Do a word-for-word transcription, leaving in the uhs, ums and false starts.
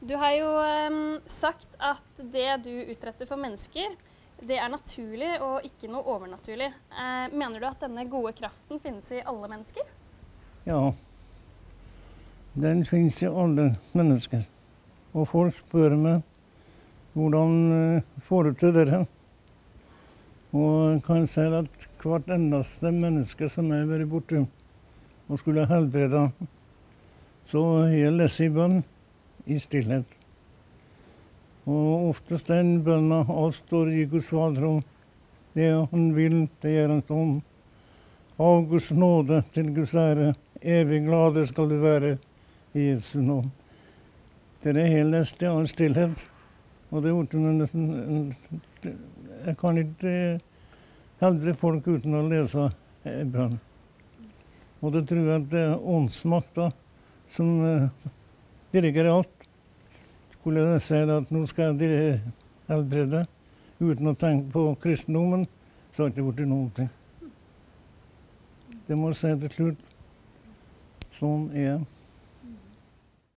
Du har jo um, sagt at det du utretter for mennesker, det er naturlig og ikke noe overnaturlig. Eh, mener du at denne gode kraften finnes i alle mennesker? Ja, den finnes i alle mennesker. Og folk spør meg hvordan uh, får du til dere? Og jeg kan si at hvert eneste menneske som jeg har vært borte og skulle helbrede, så har jeg lest i bønn i stillhet. Og oftest den bønnen alt står i Guds fader om. Det han vil, det gjør han om. Av Guds nåde til Guds ære, evig glade skal du være i Jesu navn. Det er helt lest i all stillhet. Og det er gjort med nesten... Jeg kan ikke helbrede folk uten å lese bønn. Og det tror jeg at det er åndsmakta som uh, dirigerer alt. Skulle jeg si at nå skal jeg helbrede uten å tenke på kristendommen, så har det ikke vært noen ting. Det må jeg si til slutt. Sånn er jeg.